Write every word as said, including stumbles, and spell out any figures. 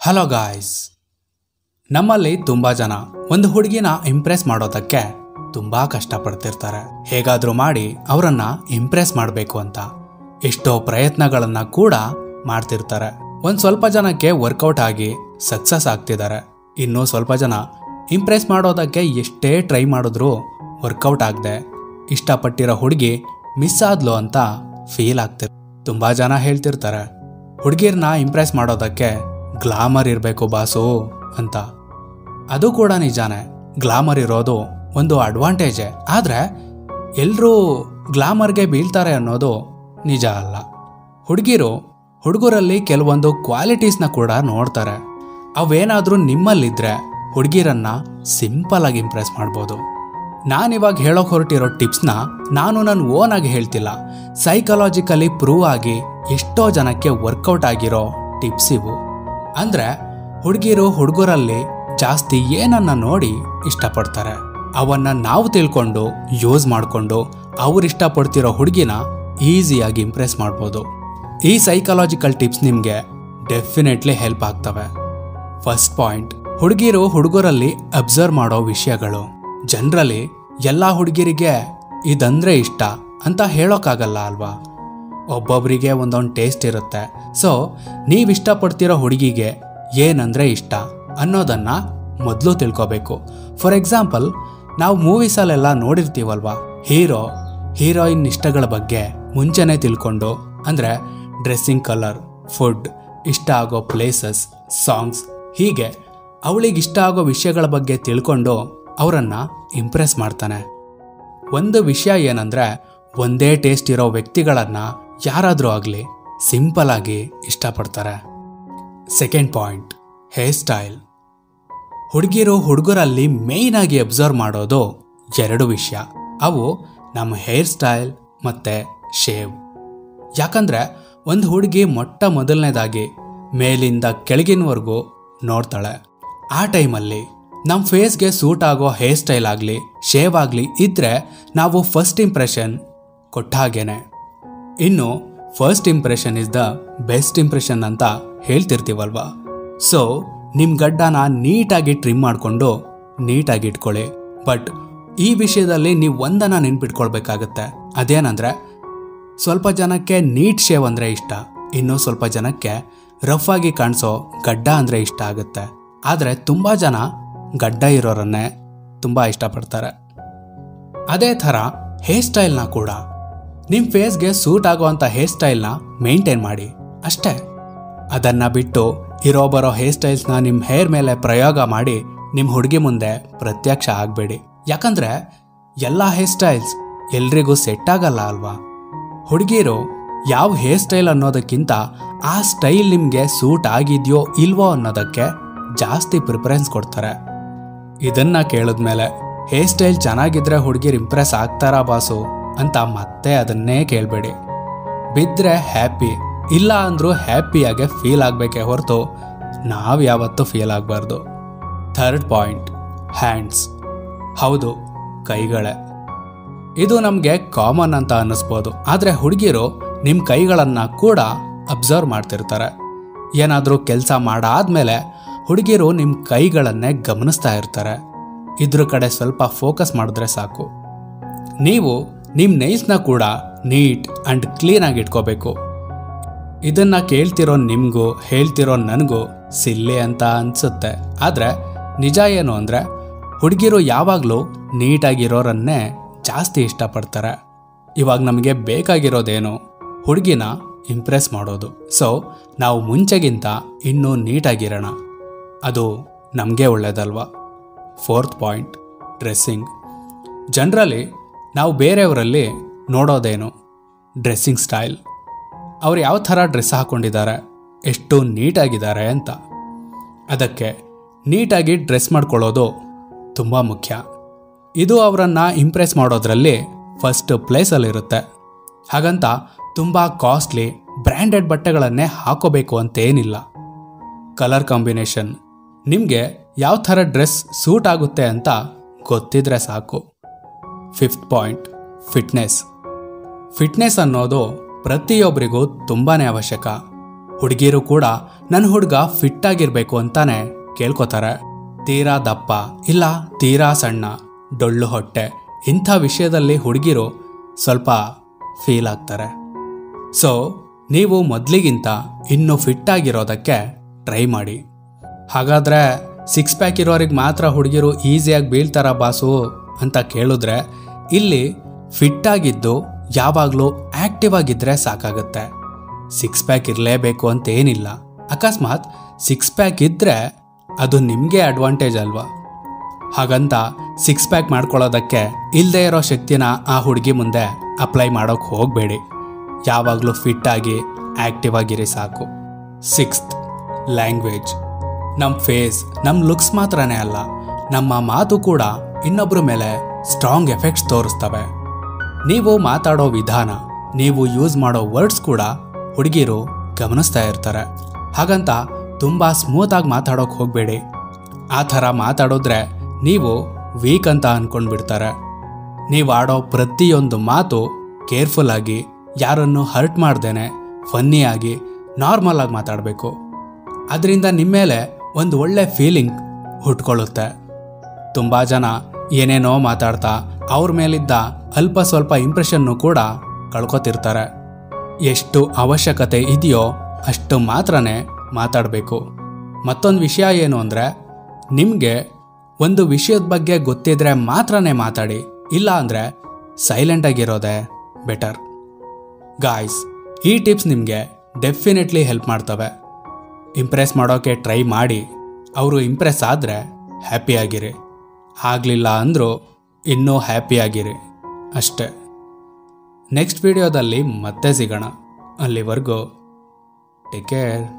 Hello guys, ನಮ್ಮಲ್ಲಿ ತುಂಬಾ ಜನ ಒಂದು ಹುಡುಗಿನ ಇಂಪ್ರೆಸ್ ಮಾಡೋದಕ್ಕೆ ತುಂಬಾ ಕಷ್ಟಪಡ್ತಿರ್ತಾರೆ. ಹೇಗಾದ್ರೂ ಮಾಡಿ ಅವರನ್ನ ಇಂಪ್ರೆಸ್ ಮಾಡಬೇಕು ಅಂತ ಎಷ್ಟೋ ಪ್ರಯತ್ನಗಳನ್ನ ಕೂಡ ಮಾಡ್ತಿರ್ತಾರೆ. ಒಂದ್ ಸ್ವಲ್ಪ ಜನಕ್ಕೆ ವರ್ಕೌಟ್ ಆಗಿ ಸಕ್ಸಸ್ ಆಗ್ತಿದ್ದಾರೆ. ಇನ್ನು ಸ್ವಲ್ಪ ಜನ ಇಂಪ್ರೆಸ್ ಮಾಡೋದಕ್ಕೆ ಎಷ್ಟೇ ಟ್ರೈ ಮಾಡಿದ್ರು ವರ್ಕೌಟ್ ಆಗದೆ ಇಷ್ಟಪಟ್ಟಿರೋ ಹುಡುಗಿ ಮಿಸ್ ಆದ್ಲು ಅಂತ ಫೀಲ್ ಆಗ್ತಿರ್ ತುಂಬಾ ಜನ ಹೇಳ್ತಿರ್ತಾರೆ, ಹುಡುಗಿರ್ನ ಇಂಪ್ರೆಸ್ ಮಾಡೋದಕ್ಕೆ ಗ್ಲಾಮರ್ ಇರಬೇಕು ಬಾಸು ಅಂತ. ಅದು ಕೂಡ ನಿಜಾನೇ, ಗ್ಲಾಮರ್ ಇರೋದು ಒಂದು ಅಡ್ವಾಂಟೇಜೇ. ಆದರೆ ಎಲ್ಲರೂ ಗ್ಲಾಮರ್ಗೆ ಬೀಳ್ತಾರೆ ಅನ್ನೋದು ನಿಜ ಅಲ್ಲ. ಹುಡುಗಿರು ಹುಡುಗರಲ್ಲಿ ಕೆಲವೊಂದು ಕ್ವಾಲಿಟೀಸ್ನ ಕೂಡ ನೋಡ್ತಾರೆ. ಅವೇನಾದರೂ ನಿಮ್ಮಲ್ಲಿದ್ದರೆ ಹುಡುಗಿರನ್ನ ಸಿಂಪಲ್ ಆಗಿ ಇಂಪ್ರೆಸ್ ಮಾಡ್ಬೋದು. ನಾನಿವಾಗ ಹೇಳೋಕೆ ಹೊರಟಿರೋ ಟಿಪ್ಸ್ನ ನಾನು ನನ್ನ ಓನ್ ಆಗಿ ಹೇಳ್ತಿಲ್ಲ, ಸೈಕಾಲಜಿಕಲಿ ಪ್ರೂವ್ ಆಗಿ ಎಷ್ಟೋ ಜನಕ್ಕೆ ವರ್ಕೌಟ್ ಆಗಿರೋ ಟಿಪ್ಸ್ ಇವು. ಅಂದರೆ ಹುಡುಗಿರು ಹುಡುಗರಲ್ಲಿ ಜಾಸ್ತಿ ಏನನ್ನ ನೋಡಿ ಇಷ್ಟಪಡ್ತಾರೆ, ಅವನ್ನ ನಾವು ತಿಳ್ಕೊಂಡು ಯೂಸ್ ಮಾಡಿಕೊಂಡು ಅವ್ರು ಇಷ್ಟಪಡ್ತಿರೋ ಹುಡುಗಿನ ಈಸಿಯಾಗಿ ಇಂಪ್ರೆಸ್ ಮಾಡ್ಬೋದು. ಈ ಸೈಕಾಲಜಿಕಲ್ ಟಿಪ್ಸ್ ನಿಮಗೆ ಡೆಫಿನೆಟ್ಲಿ ಹೆಲ್ಪ್ ಆಗ್ತವೆ. ಫಸ್ಟ್ ಪಾಯಿಂಟ್, ಹುಡುಗಿರು ಹುಡುಗರಲ್ಲಿ ಅಬ್ಸರ್ವ್ ಮಾಡೋ ವಿಷಯಗಳು. ಜನರಲಿ ಎಲ್ಲ ಹುಡುಗಿರಿಗೆ ಇದಂದ್ರೆ ಇಷ್ಟ ಅಂತ ಹೇಳೋಕ್ಕಾಗಲ್ಲ ಅಲ್ವಾ. ಒಬ್ಬೊಬ್ಬರಿಗೆ ಒಂದೊಂದು ಟೇಸ್ಟ್ ಇರುತ್ತೆ. ಸೊ ನೀವು ಇಷ್ಟಪಡ್ತಿರೋ ಹುಡುಗಿಗೆ ಏನಂದ್ರೆ ಇಷ್ಟ ಅನ್ನೋದನ್ನ ಮೊದಲು ತಿಳ್ಕೊಬೇಕು. ಫಾರ್ ಎಕ್ಸಾಂಪಲ್, ನಾವು ಮೂವೀಸಲ್ಲೆಲ್ಲ ನೋಡಿರ್ತೀವಲ್ವಾ, ಹೀರೋ ಹೀರೋಯಿನ್ ಇಷ್ಟಗಳ ಬಗ್ಗೆ ಮುಂಚೆನೇ ತಿಳ್ಕೊಂಡು, ಅಂದರೆ ಡ್ರೆಸ್ಸಿಂಗ್ ಕಲರ್, ಫುಡ್, ಇಷ್ಟ ಆಗೋ ಪ್ಲೇಸಸ್, ಸಾಂಗ್ಸ್, ಹೀಗೆ ಅವಳಿಗೆ ಇಷ್ಟ ಆಗೋ ವಿಷಯಗಳ ಬಗ್ಗೆ ತಿಳ್ಕೊಂಡು ಅವರನ್ನ ಇಂಪ್ರೆಸ್ ಮಾಡ್ತಾನೆ. ಒಂದು ವಿಷಯ ಏನಂದ್ರೆ, ಒಂದೇ ಟೇಸ್ಟ್ ಇರೋ ವ್ಯಕ್ತಿಗಳನ್ನ ಯಾರಾದರೂ ಆಗಲಿ ಸಿಂಪಲ್ ಆಗಿ ಇಷ್ಟಪಡ್ತಾರೆ. Second point, hair style. ಹುಡುಗಿರು ಹುಡುಗರಲ್ಲಿ ಮೇಯ್ನ್ ಆಗಿ ಅಬ್ಸರ್ವ್ ಮಾಡೋದು ಎರಡು ವಿಷಯ. ಅವು ನಮ್ಮ ಹೇರ್ ಸ್ಟೈಲ್ ಮತ್ತು ಶೇವ್. ಯಾಕಂದರೆ ಒಂದು ಹುಡುಗಿ ಮೊಟ್ಟ ಮೊದಲನೇದಾಗಿ ಮೇಲಿಂದ ಕೆಳಗಿನವರೆಗೂ ನೋಡ್ತಾಳೆ. ಆ ಟೈಮಲ್ಲಿ ನಮ್ಮ ಫೇಸ್ಗೆ ಸೂಟ್ ಆಗೋ ಹೇರ್ ಸ್ಟೈಲ್ ಆಗಲಿ ಶೇವ್ ಆಗಲಿ ಇದ್ದರೆ ನಾವು ಫಸ್ಟ್ ಇಂಪ್ರೆಷನ್ ಕೊಟ್ಟ ಹಾಗೇನೆ. ಇನ್ನು first impression is the best impression ಅಂತ ಹೇಳ್ತಿರ್ತೀವಲ್ವಾ. ಸೊ ನಿಮ್ಮ ಗಡ್ಡನ ನೀಟಾಗಿ ಟ್ರಿಮ್ ಮಾಡಿಕೊಂಡು ನೀಟಾಗಿ ಇಟ್ಕೊಳ್ಳಿ. ಬಟ್ ಈ ವಿಷಯದಲ್ಲಿ ನೀವು ಒಂದನ್ನು ನೆನ್ಪಿಟ್ಕೊಳ್ಬೇಕಾಗತ್ತೆ. ಅದೇನಂದರೆ, ಸ್ವಲ್ಪ ಜನಕ್ಕೆ ನೀಟ್ ಶೇವ್ ಅಂದರೆ ಇಷ್ಟ, ಇನ್ನು ಸ್ವಲ್ಪ ಜನಕ್ಕೆ ರಫ್ ಆಗಿ ಕಾಣಿಸೋ ಗಡ್ಡ ಅಂದರೆ ಇಷ್ಟ ಆಗುತ್ತೆ. ಆದರೆ ತುಂಬ ಜನ ಗಡ್ಡ ಇರೋರನ್ನೇ ತುಂಬ ಇಷ್ಟಪಡ್ತಾರೆ. ಅದೇ ಥರ ಹೇರ್ ಸ್ಟೈಲ್ನ ಕೂಡ ನಿಮ್ಮ ಫೇಸ್ಗೆ ಸೂಟ್ ಆಗೋವಂಥ ಹೇರ್ ಸ್ಟೈಲ್ನ ಮೇಂಟೈನ್ ಮಾಡಿ ಅಷ್ಟೇ. ಅದನ್ನು ಬಿಟ್ಟು ಇರೋ ಬರೋ ಹೇರ್ ಸ್ಟೈಲ್ಸ್ನ ನಿಮ್ಮ ಹೇರ್ ಮೇಲೆ ಪ್ರಯೋಗ ಮಾಡಿ ನಿಮ್ಮ ಹುಡುಗಿ ಮುಂದೆ ಪ್ರತ್ಯಕ್ಷ ಆಗಬೇಡಿ. ಯಾಕಂದರೆ ಎಲ್ಲ ಹೇರ್ ಸ್ಟೈಲ್ಸ್ ಎಲ್ರಿಗೂ ಸೆಟ್ ಆಗಲ್ಲ ಅಲ್ವಾ. ಹುಡುಗಿರು ಯಾವ ಹೇರ್ ಸ್ಟೈಲ್ ಅನ್ನೋದಕ್ಕಿಂತ ಆ ಸ್ಟೈಲ್ ನಿಮಗೆ ಸೂಟ್ ಆಗಿದೆಯೋ ಇಲ್ವೋ ಅನ್ನೋದಕ್ಕೆ ಜಾಸ್ತಿ ಪ್ರಿಫರೆನ್ಸ್ ಕೊಡ್ತಾರೆ. ಇದನ್ನು ಕೇಳಿದ್ಮೇಲೆ ಹೇರ್ ಸ್ಟೈಲ್ ಚೆನ್ನಾಗಿದ್ರೆ ಹುಡುಗಿರು ಇಂಪ್ರೆಸ್ ಆಗ್ತಾರಾ ಬಾಸು ಅಂತ ಮತ್ತೆ ಅದನ್ನೇ ಕೇಳಬೇಡಿ. ಬಿದ್ದರೆ ಹ್ಯಾಪಿ, ಇಲ್ಲ ಅಂದರೂ ಹ್ಯಾಪಿಯಾಗೆ ಫೀಲ್ ಆಗಬೇಕೇ ಹೊರತು ನಾವು ಯಾವತ್ತೂ ಫೀಲ್ ಆಗಬಾರ್ದು. Third point, hands. ಹೌದು, ಕೈಗಳೇ. ಇದು ನಮಗೆ ಕಾಮನ್ ಅಂತ ಅನ್ನಿಸ್ಬೋದು, ಆದರೆ ಹುಡುಗಿರು ನಿಮ್ಮ ಕೈಗಳನ್ನು ಕೂಡ ಅಬ್ಸರ್ವ್ ಮಾಡ್ತಿರ್ತಾರೆ. ಏನಾದರೂ ಕೆಲಸ ಮಾಡಾದ್ಮೇಲೆ ಹುಡುಗಿರು ನಿಮ್ಮ ಕೈಗಳನ್ನೇ ಗಮನಿಸ್ತಾ ಇರ್ತಾರೆ. ಇದ್ರ ಕಡೆ ಸ್ವಲ್ಪ ಫೋಕಸ್ ಮಾಡಿದ್ರೆ ಸಾಕು. ನೀವು ನಿಮ್ಮ ನೈಲ್ಸ್ನ ಕೂಡ ನೀಟ್ ಆ್ಯಂಡ್ ಕ್ಲೀನಾಗಿ ಇಟ್ಕೋಬೇಕು. ಇದನ್ನು ಕೇಳ್ತಿರೋ ನಿಮಗೂ ಹೇಳ್ತಿರೋ ನನಗೂ ಸಿಲ್ಲಿ ಅಂತ ಅನಿಸುತ್ತೆ. ಆದರೆ ನಿಜ ಏನು ಅಂದರೆ, ಹುಡುಗಿರು ಯಾವಾಗಲೂ ನೀಟಾಗಿರೋರನ್ನೇ ಜಾಸ್ತಿ ಇಷ್ಟಪಡ್ತಾರೆ. ಇವಾಗ ನಮಗೆ ಬೇಕಾಗಿರೋದೇನು, ಹುಡುಗಿನ ಇಂಪ್ರೆಸ್ ಮಾಡೋದು. ಸೊ ನಾವು ಮುಂಚೆಗಿಂತ ಇನ್ನೂ ನೀಟಾಗಿರೋಣ, ಅದು ನಮಗೆ ಒಳ್ಳೆಯದಲ್ವಾ. Fourth point, dressing. ಜನರಲಿ ನಾವು ಬೇರೆಯವರಲ್ಲಿ ನೋಡೋದೇನು, ಡ್ರೆಸ್ಸಿಂಗ್ ಸ್ಟೈಲ್. ಅವ್ರು ಯಾವ ಥರ ಡ್ರೆಸ್ ಹಾಕ್ಕೊಂಡಿದ್ದಾರೆ, ಎಷ್ಟು ನೀಟಾಗಿದ್ದಾರೆ ಅಂತ. ಅದಕ್ಕೆ ನೀಟಾಗಿ ಡ್ರೆಸ್ ಮಾಡ್ಕೊಳ್ಳೋದು ತುಂಬ ಮುಖ್ಯ. ಇದು ಅವರನ್ನು ಇಂಪ್ರೆಸ್ ಮಾಡೋದ್ರಲ್ಲಿ ಫಸ್ಟ್ ಪ್ಲೇಸಲ್ಲಿರುತ್ತೆ. ಹಾಗಂತ ತುಂಬ ಕಾಸ್ಟ್ಲಿ ಬ್ರ್ಯಾಂಡೆಡ್ ಬಟ್ಟೆಗಳನ್ನೇ ಹಾಕೋಬೇಕು ಅಂತೇನಿಲ್ಲ. ಕಲರ್ ಕಾಂಬಿನೇಷನ್, ನಿಮಗೆ ಯಾವ ಥರ ಡ್ರೆಸ್ ಸೂಟ್ ಆಗುತ್ತೆ ಅಂತ ಗೊತ್ತಿದ್ರೆ ಸಾಕು. Fifth point, fitness. ಫಿಟ್ನೆಸ್ ಅನ್ನೋದು ಪ್ರತಿಯೊಬ್ಬರಿಗೂ ತುಂಬಾ ಅವಶ್ಯಕ. ಹುಡುಗಿರು ಕೂಡ ನನ್ನ ಹುಡುಗ ಫಿಟ್ ಆಗಿರ್ಬೇಕು ಅಂತಾನೆ ಕೇಳ್ಕೊತಾರೆ. ತೀರಾ ದಪ್ಪ ಇಲ್ಲ ತೀರಾ ಸಣ್ಣ, ಡೊಳ್ಳು ಹೊಟ್ಟೆ ಇಂಥ ವಿಷಯದಲ್ಲಿ ಹುಡುಗಿರು ಸ್ವಲ್ಪ ಫೀಲ್ ಆಗ್ತಾರೆ. ಸೊ ನೀವು ಮೊದಲಿಗಿಂತ ಇನ್ನೂ ಫಿಟ್ ಆಗಿರೋದಕ್ಕೆ ಟ್ರೈ ಮಾಡಿ. ಹಾಗಾದರೆ ಸಿಕ್ಸ್ ಪ್ಯಾಕ್ ಇರೋರಿಗೆ ಮಾತ್ರ ಹುಡುಗಿರು ಈಸಿಯಾಗಿ ಬೀಳ್ತಾರ ಬಾಸು ಅಂತ ಕೇಳಿದ್ರೆ, ಇಲ್ಲಿ ಫಿಟ್ ಆಗಿದ್ದು ಯಾವಾಗಲೂ ಆ್ಯಕ್ಟಿವ್ ಆಗಿದ್ದರೆ ಸಾಕಾಗುತ್ತೆ. ಸಿಕ್ಸ್ ಪ್ಯಾಕ್ ಇರಲೇಬೇಕು ಅಂತೇನಿಲ್ಲ. ಅಕಸ್ಮಾತ್ ಸಿಕ್ಸ್ ಪ್ಯಾಕ್ ಇದ್ದರೆ ಅದು ನಿಮಗೆ ಅಡ್ವಾಂಟೇಜ್ ಅಲ್ವಾ? ಹಾಗಂತ ಸಿಕ್ಸ್ ಪ್ಯಾಕ್ ಮಾಡ್ಕೊಳ್ಳೋದಕ್ಕೆ ಇಲ್ಲದೇ ಇರೋ ಶಕ್ತಿನ ಆ ಹುಡುಗಿ ಮುಂದೆ ಅಪ್ಲೈ ಮಾಡೋಕ್ಕೆ ಹೋಗಬೇಡಿ. ಯಾವಾಗಲೂ ಫಿಟ್ಟಾಗಿ ಆ್ಯಕ್ಟಿವ್ ಆಗಿರಿ ಸಾಕು. Sixth, language. ನಮ್ಮ ಫೇಸ್ ನಮ್ಮ ಲುಕ್ಸ್ ಮಾತ್ರನೇ ಅಲ್ಲ, ನಮ್ಮ ಮಾತು ಕೂಡ ಇನ್ನೊಬ್ಬರ ಮೇಲೆ ಸ್ಟ್ರಾಂಗ್ ಎಫೆಕ್ಟ್ಸ್ ತೋರಿಸ್ತವೆ. ನೀವು ಮಾತಾಡೋ ವಿಧಾನ, ನೀವು ಯೂಸ್ ಮಾಡೋ ವರ್ಡ್ಸ್ ಕೂಡ ಹುಡುಗಿರು ಗಮನಿಸ್ತಾ ಇರ್ತಾರೆ. ಹಾಗಂತ ತುಂಬ ಸ್ಮೂತಾಗಿ ಮಾತಾಡೋಕೆ ಹೋಗಬೇಡಿ. ಆ ಥರ ಮಾತಾಡಿದ್ರೆ ನೀವು ವೀಕ್ ಅಂತ ಅಂದ್ಕೊಂಡ್ಬಿಡ್ತಾರೆ. ನೀವು ಆಡೋ ಪ್ರತಿಯೊಂದು ಮಾತು ಕೇರ್ಫುಲ್ಲಾಗಿ, ಯಾರನ್ನು ಹರ್ಟ್ ಮಾಡ್ದೇನೆ ಫನ್ನಿಯಾಗಿ ನಾರ್ಮಲ್ ಆಗಿ ಮಾತಾಡಬೇಕು. ಅದರಿಂದ ನಿಮ್ಮ ಮೇಲೆ ಒಂದು ಒಳ್ಳೆ ಫೀಲಿಂಗ್ ಹುಟ್ಕೊಳ್ಳುತ್ತೆ. ತುಂಬ ಜನ ಏನೇನೋ ಮಾತಾಡ್ತಾ ಅವ್ರ ಮೇಲಿದ್ದ ಅಲ್ಪ ಸ್ವಲ್ಪ ಇಂಪ್ರೆಷನ್ನು ಕೂಡ ಕಳ್ಕೊತಿರ್ತಾರೆ. ಎಷ್ಟು ಅವಶ್ಯಕತೆ ಇದೆಯೋ ಅಷ್ಟು ಮಾತ್ರನೇ ಮಾತಾಡಬೇಕು. ಮತ್ತೊಂದು ವಿಷಯ ಏನು ಅಂದರೆ, ನಿಮಗೆ ಒಂದು ವಿಷಯದ ಬಗ್ಗೆ ಗೊತ್ತಿದ್ರೆ ಮಾತ್ರನೇ ಮಾತಾಡಿ, ಇಲ್ಲ ಅಂದರೆ ಸೈಲೆಂಟಾಗಿರೋದೇ ಬೆಟರ್. ಗಾಯ್ಸ್, ಈ ಟಿಪ್ಸ್ ನಿಮಗೆ ಡೆಫಿನೆಟ್ಲಿ ಹೆಲ್ಪ್ ಮಾಡ್ತವೆ. ಇಂಪ್ರೆಸ್ ಮಾಡೋಕ್ಕೆ ಟ್ರೈ ಮಾಡಿ. ಅವರು ಇಂಪ್ರೆಸ್ ಆದರೆ ಹ್ಯಾಪಿಯಾಗಿರಿ, ಆಗಲಿಲ್ಲ ಅಂದರೂ ಇನ್ನೂ ಹ್ಯಾಪಿಯಾಗಿರಿ ಅಷ್ಟೇ. ನೆಕ್ಸ್ಟ್ ವಿಡಿಯೋದಲ್ಲಿ ಮತ್ತೆ ಸಿಗೋಣ. ಅಲ್ಲಿವರೆಗೂ ಟೇಕ್ ಕೇರ್.